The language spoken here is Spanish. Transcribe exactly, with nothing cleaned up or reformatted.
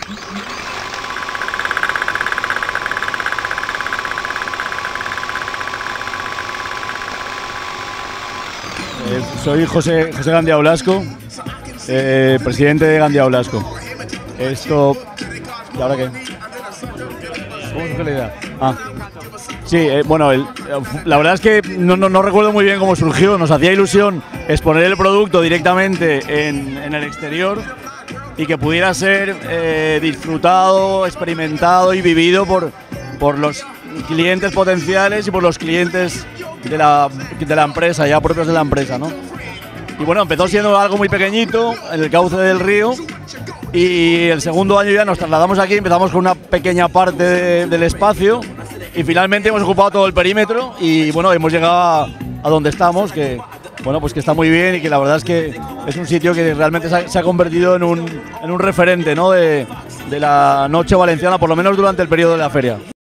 Eh, soy José, José Gandia Blasco, eh, presidente de Gandia Blasco. Esto... ¿Y ahora qué? ¿Cómo surge la idea? Ah. Sí, eh, bueno, el, la verdad es que no, no, no recuerdo muy bien cómo surgió. Nos hacía ilusión exponer el producto directamente en, en el exterior y que pudiera ser eh, disfrutado, experimentado y vivido por, por los clientes potenciales y por los clientes de la, de la empresa, ya propios de la empresa, ¿no? Y bueno, empezó siendo algo muy pequeñito en el cauce del río y el segundo año ya nos trasladamos aquí, empezamos con una pequeña parte de, del espacio y finalmente hemos ocupado todo el perímetro y bueno, hemos llegado a, a donde estamos, que bueno, pues que está muy bien y que la verdad es que es un sitio que realmente se ha, se ha convertido en un, en un referente, ¿no? de, de la noche valenciana, por lo menos durante el periodo de la feria.